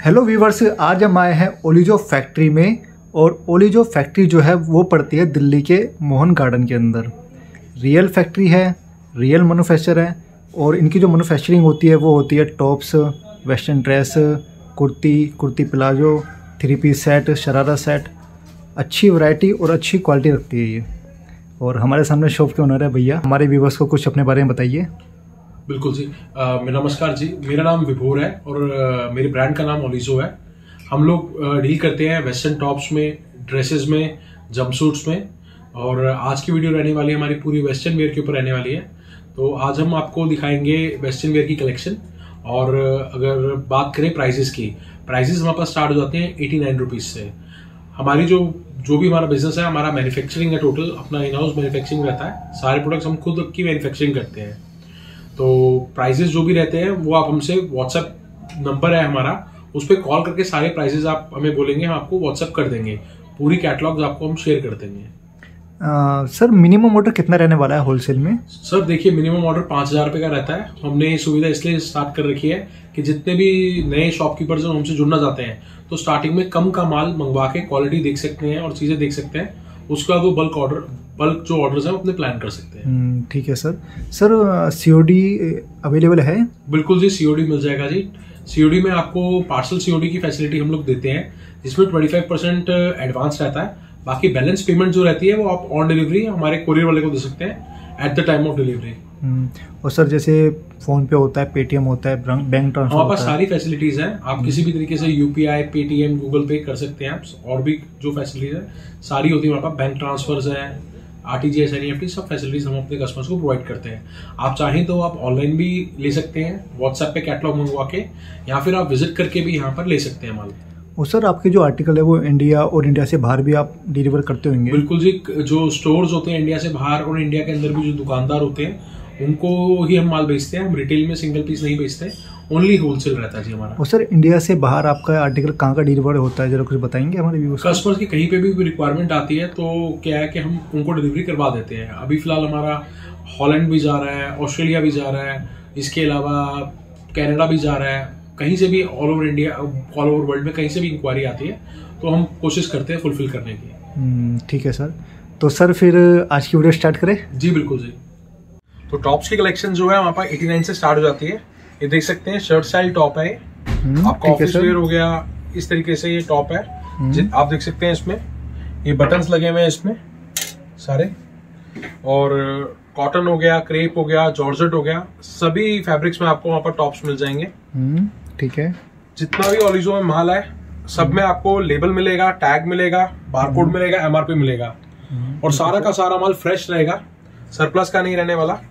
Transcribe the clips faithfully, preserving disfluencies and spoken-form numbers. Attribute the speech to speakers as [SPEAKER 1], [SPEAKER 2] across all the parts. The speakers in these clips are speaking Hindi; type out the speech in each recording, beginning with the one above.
[SPEAKER 1] हेलो व्यूवर्स, आज हम आए हैं ओलिजो फैक्ट्री में। और ओलिजो फैक्ट्री जो है वो पड़ती है दिल्ली के मोहन गार्डन के अंदर। रियल फैक्ट्री है, रियल मैन्युफैक्चर है। और इनकी जो मैन्युफैक्चरिंग होती है वो होती है tops, western dress, kurti, kurti palazzo, three piece set, sharara set. अच्छी वैरायटी और अच्छी क्वालिटी रखती है ये। और हमारे सामने शॉप के ओनर है भैया। हमारे व्यूवर्स को कुछ अपने बारे में बताइए।
[SPEAKER 2] बिल्कुल जी, आ, मेरा नमस्कार जी। मेरा नाम विभोर है और आ, मेरे ब्रांड का नाम ओलिजो है। हम लोग डील करते हैं वेस्टर्न टॉप्स में, ड्रेसेस में, जंपसूट्स में। और आज की वीडियो रहने वाली है हमारी पूरी वेस्टर्न वेयर के ऊपर रहने वाली है। तो आज हम आपको दिखाएंगे वेस्टर्न वेयर की कलेक्शन। और अगर बात करें प्राइजेस की, प्राइजेस हमारे पास स्टार्ट हो जाते हैं एटी नाइन रुपीज से। हमारी जो जो भी हमारा बिजनेस है, हमारा मैन्युफैक्चरिंग है, टोटल अपना इन हाउस मैन्युफैक्चरिंग रहता है। सारे प्रोडक्ट्स हम खुद की मैन्युफैक्चरिंग करते हैं। तो प्राइजेस जो भी रहते हैं वो आप हमसे, व्हाट्सएप नंबर है हमारा, उस पर कॉल करके सारे प्राइजेस आप हमें बोलेंगे, हम आपको व्हाट्सएप कर देंगे। पूरी कैटलॉग्स आपको हम शेयर कर देंगे।
[SPEAKER 1] आ, सर मिनिमम ऑर्डर कितना रहने वाला है होलसेल में?
[SPEAKER 2] सर देखिए, मिनिमम ऑर्डर पांच हजार रुपए का रहता है। हमने ये सुविधा इसलिए स्टार्ट कर रखी है कि जितने भी नए शॉपकीपर्स जो हमसे जुड़ना चाहते हैं तो स्टार्टिंग में कम का माल मंगवा के क्वालिटी देख सकते हैं और चीजें देख सकते हैं। उसके बाद वो बल्क ऑर्डर, बल्क जो ऑर्डर्स हैं वो अपने प्लान कर सकते हैं।
[SPEAKER 1] ठीक है सर। सर सीओडी अवेलेबल है?
[SPEAKER 2] बिल्कुल जी, सीओडी मिल जाएगा जी। सीओडी में आपको पार्सल सीओडी की फैसिलिटी हम लोग देते हैं, जिसमें पच्चीस परसेंट एडवांस रहता है। बाकी बैलेंस पेमेंट जो रहती है वो आप ऑन डिलीवरी हमारे कोरियर वाले को दे सकते हैं at the time of delivery.
[SPEAKER 1] और सर जैसे फोन पे होता है, पेटीएम होता है, बैंक ट्रांसफर,
[SPEAKER 2] हमारे पास सारी फैसिलिटीज हैं। आप किसी भी तरीके से यूपीआई, पेटीएम, गूगल पे कर सकते हैं आप। और भी जो फैसिलिटीज है सारी होती है हमारे पास। बैंक ट्रांसफर्स है, आरटीजीएस, एनईएफटी, सब फैसिलिटीज हम अपने कस्टमर्स को प्रोवाइड करते हैं। आप चाहें तो आप ऑनलाइन भी ले सकते हैं, व्हाट्सएप पे कैटलॉग मंगवा के, या फिर आप विजिट करके भी यहाँ पर ले सकते हैं माल।
[SPEAKER 1] और सर आपके जो आर्टिकल है वो इंडिया और इंडिया से बाहर भी आप डिलीवर करते होंगे?
[SPEAKER 2] बिल्कुल जी। जो स्टोर्स होते हैं इंडिया से बाहर और इंडिया के अंदर भी जो दुकानदार होते हैं उनको ही हम माल बेचते हैं। हम रिटेल में सिंगल पीस नहीं बेचते, ओनली होलसेल रहता है जी हमारा।
[SPEAKER 1] और सर इंडिया से बाहर आपका आर्टिकल कहाँ का डिलीवर होता है, जरा कुछ बताएंगे हमारे व्यूअर्स?
[SPEAKER 2] कस्टमर्स की कहीं पे भी रिक्वायरमेंट आती है तो क्या है कि हम उनको डिलीवरी करवा देते हैं। अभी फिलहाल हमारा हॉलैंड भी जा रहा है, ऑस्ट्रेलिया भी जा रहा है, इसके अलावा कनाडा भी जा रहा है। कहीं से भी all over India, all over world में कहीं से भी इंक्वायरी आती है तो हम कोशिश करते हैं फुलफिल करने की।
[SPEAKER 1] ठीक है सर। तो सर फिर आज की वीडियो स्टार्ट करें?
[SPEAKER 2] जी बिल्कुल जी। तो टॉप्स की कलेक्शन जो है हमारे पास एटी नाइन से स्टार्ट हो जाती है। ये देख सकते हैं शर्ट स्टाइल टॉप है। आपका ऑफिस वेयर हो गया, इस तरीके से ये टॉप है। आप देख सकते हैं इसमें ये बटन्स लगे हुए हैं इसमें सारे। और कॉटन हो गया, क्रेप हो गया, जॉर्जेट हो गया, सभी फैब्रिक्स में आपको वहां पर टॉप्स मिल जाएंगे।
[SPEAKER 1] ठीक है।
[SPEAKER 2] जितना भी ओलिजो में माल है सब में आपको लेबल मिलेगा, टैग मिलेगा, बारकोड मिलेगा, एमआरपी मिलेगा। और सारा का सारा माल फ्रेश रहेगा, सरप्लस का नहीं रहने वाला।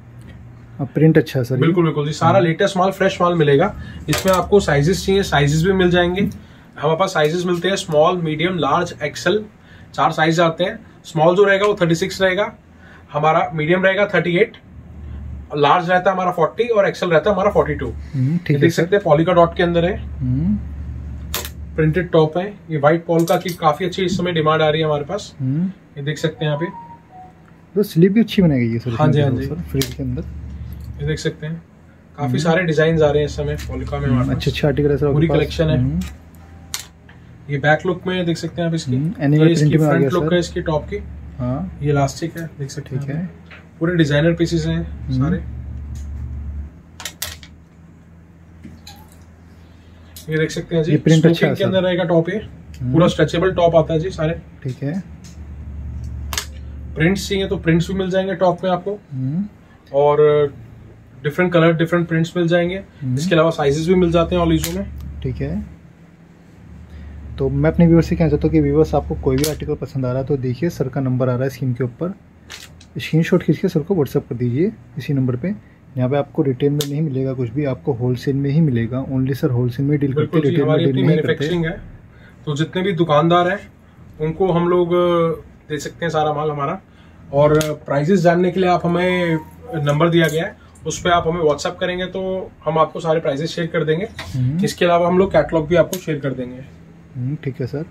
[SPEAKER 1] प्रिंट अच्छा है सर।
[SPEAKER 2] बिल्कुल बिल्कुल जी, सारा लेटेस्ट माल, फ्रेश माल मिलेगा। इसमें आपको साइजेस चाहिए, साइजेस भी मिल जाएंगे। हमारे पास साइजेस मिलते हैं स्मॉल, मीडियम, लार्ज, एक्सेल, चार साइज आते हैं। स्मॉल जो रहेगा वो थर्टी सिक्स रहेगा हमारा, मीडियम रहेगा थर्टी एट, लार्ज रहता है हमारा फोर्टी और एक्सेल रहता है हमारा फोर्टी टू। देख सकते हैं पॉलिका डॉट के अंदर है, प्रिंटेड टॉप है। ये व्हाइट पॉलिका की काफी अच्छी इस समय डिमांड आ रही है हमारे पास। ये देख सकते हैं यहाँ पे
[SPEAKER 1] तो स्लीव भी अच्छी बनाई गई है सर।
[SPEAKER 2] हाँ जी हाँ जी,
[SPEAKER 1] फ्रिल के अंदर
[SPEAKER 2] ये देख सकते हैं काफी सारे डिजाइन आ रहे हैं इस समय पॉलिका में हमारे पास।
[SPEAKER 1] अच्छे अच्छे आर्टिकल है सर,
[SPEAKER 2] पूरी कलेक्शन है। ये बैक लुक में देख सकते हैं आप इसकी,
[SPEAKER 1] ये
[SPEAKER 2] इसकी फ्रंट लुक है इसकी टॉप की।
[SPEAKER 1] हाँ,
[SPEAKER 2] ये इलास्टिक है, देख सकते हैं।
[SPEAKER 1] ठीक है।
[SPEAKER 2] पूरे डिजाइनर पीसेस हैं सारे। ये देख सकते हैं जी,
[SPEAKER 1] ये प्रिंट अच्छा है
[SPEAKER 2] के अंदर रहेगा टॉप। ये पूरा स्ट्रेचेबल टॉप आता है जी सारे।
[SPEAKER 1] ठीक है।
[SPEAKER 2] प्रिंट्स चाहिए तो प्रिंट्स भी मिल जाएंगे टॉप में आपको। और डिफरेंट कलर, डिफरेंट प्रिंट्स मिल जाएंगे। इसके अलावा साइजेस भी मिल जाते हैं ओलिजो में। ठीक है।
[SPEAKER 1] तो मैं अपने व्यूअर्स से कहना चाहता हूँ कि व्यूअर्स आपको कोई भी आर्टिकल पसंद आ रहा है तो देखिए सर का नंबर आ रहा है स्क्रीन के ऊपर, स्क्रीनशॉट खींच के सर को व्हाट्सअप कर दीजिए इसी नंबर पे। यहाँ पे आपको रिटेल में नहीं मिलेगा कुछ भी, आपको होलसेल में ही मिलेगा। ओनली सर होलसेल में डील करते हैं, रिटेल में डील नहीं करते
[SPEAKER 2] है। तो जितने भी दुकानदार हैं उनको हम लोग दे सकते हैं सारा माल हमारा। और प्राइजेस जानने के लिए आप हमें नंबर दिया गया है, उस पर आप हमें व्हाट्सएप करेंगे तो हम आपको सारे प्राइजेस शेयर कर देंगे। इसके अलावा हम लोग कैटलॉग भी आपको शेयर कर देंगे।
[SPEAKER 1] ठीक है सर।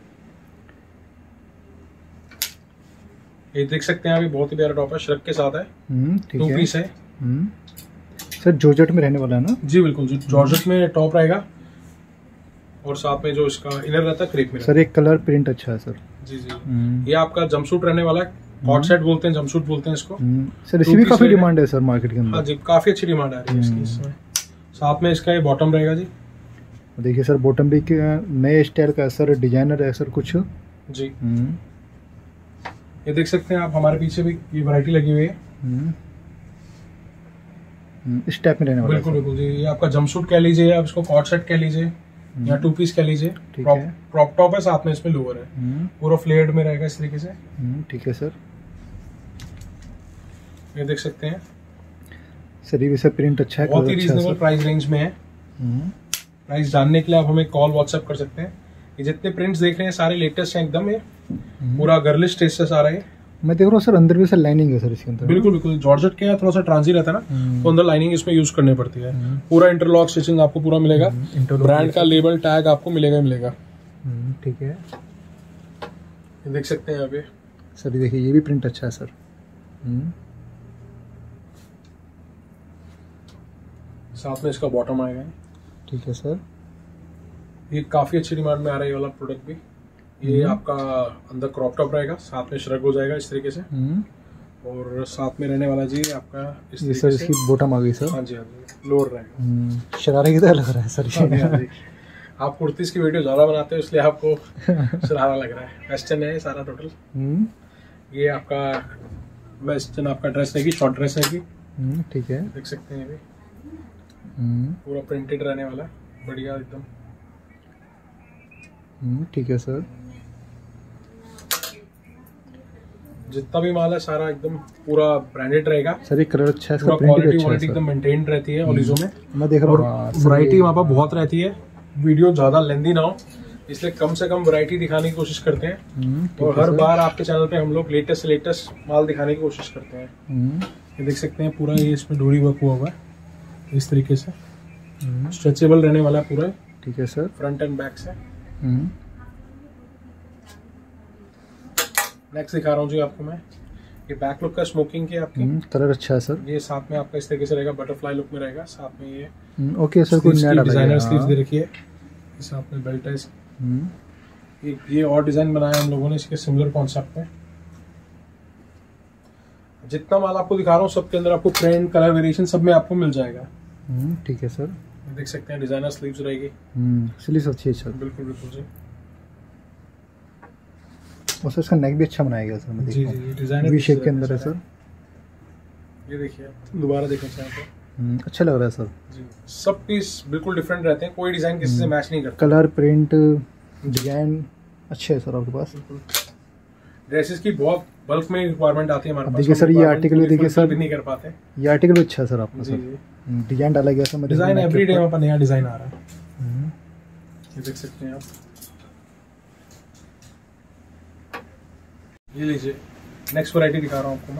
[SPEAKER 2] ये देख सकते हैं अभी बहुत ही प्यारा टॉप है, श्रग के साथ है, टू पीस है।
[SPEAKER 1] सर जॉर्जेट में रहने वाला है ना?
[SPEAKER 2] जी बिल्कुल, जॉर्जेट में टॉप रहेगा। और साथ में जो इसका इनर रहता है क्रेप में
[SPEAKER 1] सर। एक कलर प्रिंट अच्छा है सर।
[SPEAKER 2] जी जी। ये आपका जंपसूट रहने वाला है, कॉट सेट बोलते हैं, जंपसूट बोलते हैं इसको
[SPEAKER 1] सर। इसकी भी काफी डिमांड है सर मार्केट के अंदर।
[SPEAKER 2] हाँ जी, काफी अच्छी डिमांड आ रही है इसकी इसमें। साथ में इसका ये बॉटम रहेगा जी।
[SPEAKER 1] देखिए सर, बॉटम भी नए स्टाइल का है सर, डिजाइनर है सर कुछ
[SPEAKER 2] जी। ये देख सकते हैं आप, हमारे पीछे भी ये वैरायटी लगी हुई है
[SPEAKER 1] इस टाइप में रहने वाला।
[SPEAKER 2] बिल्कुल बिल्कुल जी। ये आपका जंपसूट कह लीजिए, आप इसको कॉट सेट कह लीजिए या टू पीस कह लीजिए। क्रॉप टॉप है, साथ में इसमें लोअर है, पूरा फ्लेयर्ड में रहेगा इस तरीके से।
[SPEAKER 1] ठीक है सर।
[SPEAKER 2] ये देख सकते हैं
[SPEAKER 1] सर, ये भी सर प्रिंट अच्छा है,
[SPEAKER 2] बहुत ही रीजनेबल प्राइस रेंज में है। प्राइस जानने के लिए आप हमें कॉल व्हाट्सएप कर सकते हैं। ये जितने प्रिंट्स देख रहे हैं सारे लेटेस्ट हैं एकदम, ये पूरा गर्लिश टेस्ट से सारा है।
[SPEAKER 1] मैं देख रहा हूँ सर, अंदर भी सर लाइनिंग है सर इसके अंदर।
[SPEAKER 2] बिल्कुल बिल्कुल। जॉर्जेट के थोड़ा सा ट्रांजी रहता है ना, तो अंदर लाइनिंग इसमें यूज करनी पड़ती है। पूरा इंटरलॉक स्टिचिंग आपको पूरा मिलेगा, ब्रांड का लेबल टैग आपको मिलेगा मिलेगा
[SPEAKER 1] ठीक है।
[SPEAKER 2] ये देख सकते हैं यहाँ पे
[SPEAKER 1] सर, ये देखिए, ये भी प्रिंट अच्छा है सर।
[SPEAKER 2] साथ में इसका बॉटम आएगा।
[SPEAKER 1] ठीक है सर।
[SPEAKER 2] ये काफी अच्छी डिमांड में आ रहा है ये वाला प्रोडक्ट भी। ये आपका अंदर क्रॉप टॉप रहेगा, साथ में श्रग हो जाएगा इस तरीके से, और साथ में रहने वाला जी आपका इस
[SPEAKER 1] ये सर, इसकी बॉटम आ गई सर।
[SPEAKER 2] हाँ जी हाँ जी, लोअर रहेगा।
[SPEAKER 1] शरारे की तरह लग रहा है सर।
[SPEAKER 2] हाँ जी, आप कुर्तीस की वीडियो ज्यादा बनाते हो इसलिए आपको शरारा लग रहा है। वेस्टर्न है सारा टोटल। ये आपका वेस्टर्न आपका ड्रेस रहेगी, शॉर्ट ड्रेस रहेगी।
[SPEAKER 1] ठीक है,
[SPEAKER 2] देख सकते हैं ये पूरा प्रिंटेड रहने वाला है, बढ़िया एकदम।
[SPEAKER 1] ठीक है सर।
[SPEAKER 2] जितना भी माल है सारा एकदम पूरा ब्रांडेड रहेगा सर।
[SPEAKER 1] ये कलर अच्छा है,
[SPEAKER 2] पूरा क्वालिटी क्वालिटी एकदम मेंटेन्ड रहती है ओलिजो में।
[SPEAKER 1] मैं देख रहा हूँ
[SPEAKER 2] वैरायटी वहाँ पर बहुत रहती है। वीडियो ज्यादा लेंदी ना हो इसलिए कम से कम वैरायटी दिखाने की कोशिश करते हैं, और हर बार आपके चैनल पे हम लोग लेटेस्ट से लेटेस्ट माल दिखाने की कोशिश करते हैं। ये देख सकते हैं पूरा, ये इसमें डोरी वर्क हुआ हुआ है इस तरीके से, स्ट्रेचेबल रहने वाला है पूरा।
[SPEAKER 1] ठीक है सर।
[SPEAKER 2] फ्रंट एंड बैक से। नेक्स्ट दिखा रहा हूँ जी आपको मैं, ये बैक लुक का स्मोकिंग की आपकी।
[SPEAKER 1] कलर अच्छा है सर।
[SPEAKER 2] ये साथ में आपका इस तरीके से रहेगा, बटरफ्लाई लुक में रहेगा। साथ में ये
[SPEAKER 1] ओके सर, कोई नया
[SPEAKER 2] डिजाइनर स्लीव्स दे रखी है, साथ में बेल्ट है। एक ये और डिजाइन बनाया हम लोगों ने इसके सिमिलर कॉन्सेप्ट में। जितना माल आपको दिखा रहा हूँ सबके अंदर आपको प्रिंट, कलर वेरिएशन सब में आपको मिल जाएगा।
[SPEAKER 1] ठीक है सर।
[SPEAKER 2] देख सकते हैं डिजाइनर स्लीव्स रहेगी।
[SPEAKER 1] स्लीव्स अच्छी है सर।
[SPEAKER 2] बिल्कुल बिल्कुल जी।
[SPEAKER 1] और सर इसका नेक भी अच्छा बनाया गया सर। मैं
[SPEAKER 2] जी जी, डिजाइनर
[SPEAKER 1] वी शेप के अंदर है सर।
[SPEAKER 2] ये देखिए, दोबारा देखना चाहें तो
[SPEAKER 1] अच्छा लग रहा है सर
[SPEAKER 2] जी। सब पीस बिल्कुल डिफरेंट रहते हैं, कोई डिजाइन किसी से मैच नहीं करता।
[SPEAKER 1] कलर, प्रिंट, डिजाइन अच्छे है सर आपके पास।
[SPEAKER 2] ड्रेसेस की बहुत बल्क में रिक्वायरमेंट आती है हमारे पास।
[SPEAKER 1] देखिए सर, ये आर्टिकल भी देखिए सर,
[SPEAKER 2] भी नहीं कर पाते।
[SPEAKER 1] ये आर्टिकल भी अच्छा है सर आपका सर। डिजाइन डाला गया सर।
[SPEAKER 2] डिजाइन एवरीडे हमारे पास नया डिजाइन आ रहा है, ये देख सकते हैं आप। ये लीजिए, नेक्स्ट वैरायटी दिखा रहा हूँ आपको मैं।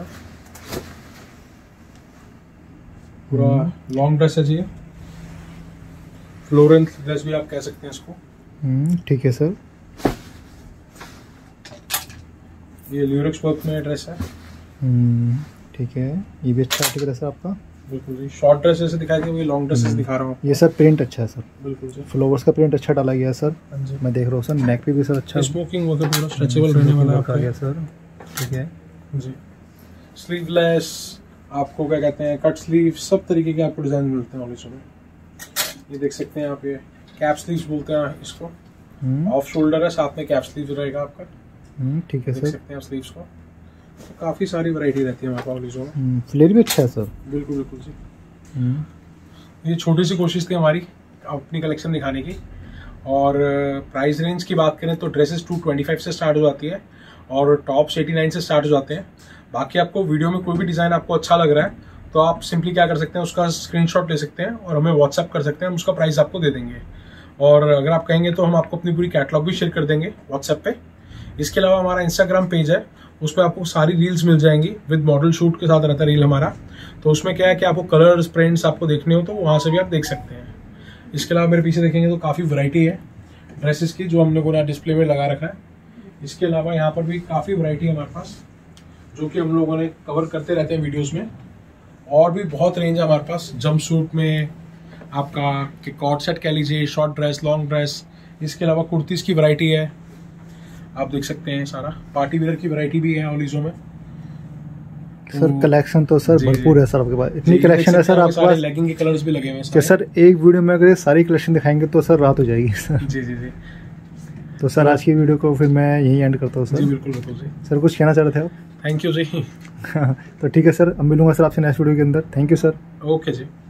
[SPEAKER 2] पूरा लॉन्ग ड्रेस है जी, फ्लोरल ड्रेस भी आप कह सकते हैं इसको।
[SPEAKER 1] ठीक है सर।
[SPEAKER 2] ये ल्यूरेक्स वर्क में ड्रेस है।
[SPEAKER 1] ठीक है, ये भी अच्छा आर्टिकल है सर आपका।
[SPEAKER 2] बिल्कुल जी। शॉर्ट ड्रेस जैसे दिखाई दी, लॉन्ग ड्रेसेस दिखा रहा हूँ।
[SPEAKER 1] ये सर प्रिंट अच्छा है सर।
[SPEAKER 2] बिल्कुल जी।
[SPEAKER 1] फ्लावर्स का प्रिंट अच्छा डाला गया है सर। मैं देख रहा हूँ सर, नेक पे भी सर अच्छा
[SPEAKER 2] स्मोकिंग वर्क पूरा स्ट्रेचेबल रहने वाला
[SPEAKER 1] आ गया सर। ठीक है
[SPEAKER 2] जी। स्लीवलेस आपको क्या कहते हैं, कट स्लीव, सब तरीके के आपको डिजाइन मिलते हैं ओलिजो में। ये देख सकते हैं आप, ये कैप स्लीव्स बोलते हैं इसको। ऑफ शोल्डर है, साथ में कैप स्लीव रहेगा आपका।
[SPEAKER 1] ठीक है सर।
[SPEAKER 2] देख सकते हैं आप स्लीव्स को। तो काफी सारी वैरायटी रहती है हमारे पास ओलिजो में।
[SPEAKER 1] फ्लेयर भी अच्छा है सर।
[SPEAKER 2] बिल्कुल बिल्कुल जी। ये छोटी सी कोशिश थी हमारी अपनी कलेक्शन दिखाने की। और प्राइस रेंज की बात करें तो ड्रेसेस टू ट्वेंटी फाइव से स्टार्ट हो जाती है और टॉप्स एटी नाइन से स्टार्ट हो जाते हैं। बाकी आपको वीडियो में कोई भी डिजाइन आपको अच्छा लग रहा है तो आप सिंपली क्या कर सकते हैं, उसका स्क्रीनशॉट ले सकते हैं और हमें व्हाट्सअप कर सकते हैं, हम उसका प्राइस आपको दे देंगे। और अगर आप कहेंगे तो हम आपको अपनी पूरी कैटलॉग भी शेयर कर देंगे व्हाट्सएप पे। इसके अलावा हमारा इंस्टाग्राम पेज है, उसमें आपको सारी रील्स मिल जाएंगी विद मॉडल शूट के साथ रहता है रील हमारा। तो उसमें क्या है कि आपको कलर्स, प्रिंट्स आपको देखने हो तो वहाँ से भी आप देख सकते हैं। इसके अलावा मेरे पीछे देखेंगे तो काफ़ी वैरायटी है ड्रेसेस की जो हम लोगों ने डिस्प्ले में लगा रखा है। इसके अलावा यहाँ पर भी काफ़ी वैरायटी है हमारे पास जो कि हम लोगों ने कवर करते रहते हैं वीडियोज़ में। और भी बहुत रेंज है हमारे पास, जंप सूट में आपका कि कॉट सेट कह लीजिए, शॉर्ट ड्रेस, लॉन्ग ड्रेस, इसके अलावा कुर्तीज़ की वैरायटी है, आप देख सकते हैं। सारा पार्टी वेयर की वैरायटी भी है ओलिजो में।
[SPEAKER 1] तो सर कलेक्शन तो सर भरपूर है सर आपके पास, इतनी कलेक्शन है सर आपके पास।
[SPEAKER 2] लेगिंग के कलर्स भी लगे हुए हैं
[SPEAKER 1] कि सर एक वीडियो में अगर सारी कलेक्शन दिखाएंगे तो सर रात हो जाएगी सर।
[SPEAKER 2] जी जी जी।
[SPEAKER 1] तो सर आज की वीडियो को फिर मैं यहीं एंड करता हूँ सर।
[SPEAKER 2] जी बिल्कुल बिल्कुल जी।
[SPEAKER 1] सर कुछ कहना चाह रहे थे आप?
[SPEAKER 2] थैंक यू जी।
[SPEAKER 1] तो ठीक है सर, अब मिलूंगा सर आपसे नेक्स्ट वीडियो के अंदर। Thank you sir.
[SPEAKER 2] Okay ji.